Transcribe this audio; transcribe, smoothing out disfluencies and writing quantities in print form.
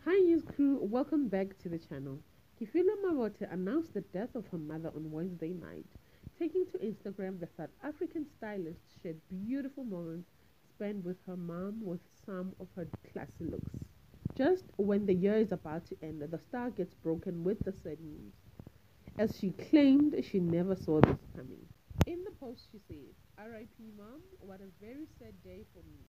Hi news crew, welcome back to the channel. Kefilwe Mabote announced the death of her mother on Wednesday night. Taking to Instagram, the South African stylist shared beautiful moments spent with her mom with some of her classy looks. Just when the year is about to end, the star gets broken with the sad news, as she claimed she never saw this coming. In the post she said, "R.I.P. Mom, what a very sad day for me.